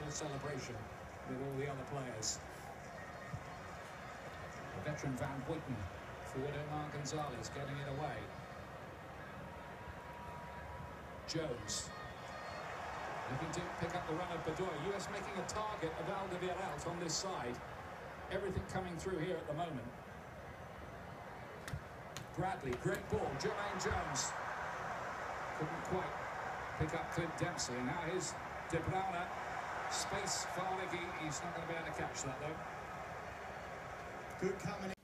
celebration with all the other players. The veteran Van Buiten, forward Omar Gonzalez getting it away. Jones looking to pick up the run of Bedoya. US making a target of Alderweireld on this side. Everything coming through here at the moment. Bradley, great ball. Jermaine Jones couldn't quite pick up Clint Dempsey. And now here's De Bruyne. Space for Origi. He's not going to be able to catch that though. Good combination.